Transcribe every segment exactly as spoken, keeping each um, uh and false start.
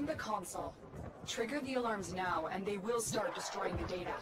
Entering the console. Trigger the alarms now, and they will start destroying the data.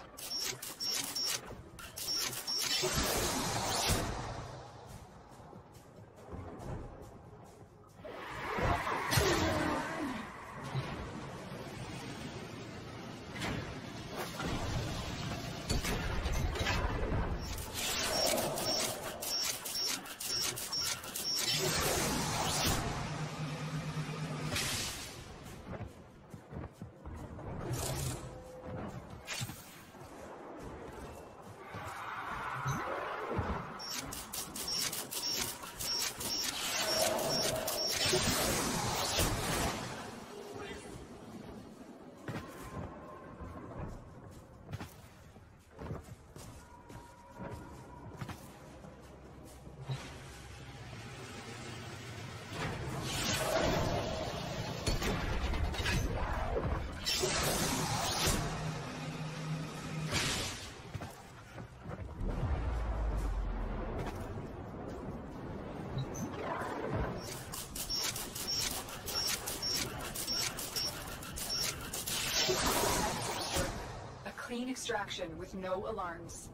A clean extraction with no alarms.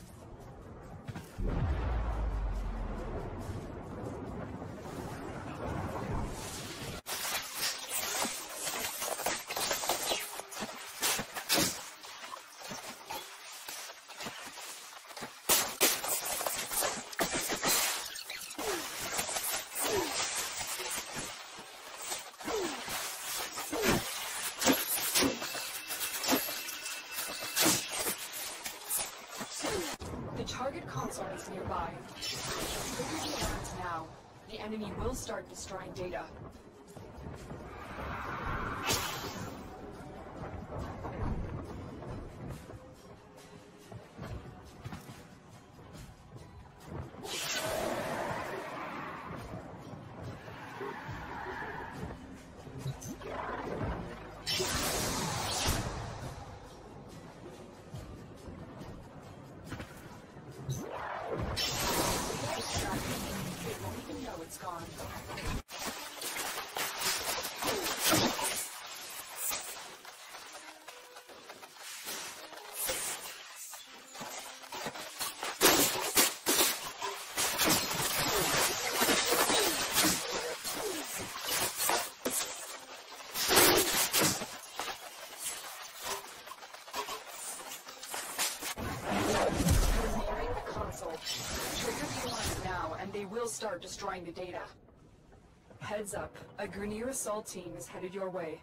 The target console is nearby. Trigger the alarms now. The enemy will start destroying data. It's gone. Nearing the console. Trigger the alarms now, and they will start destroying the data. Heads up, a Grineer assault team is headed your way.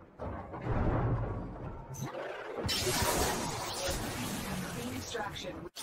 Clean extraction.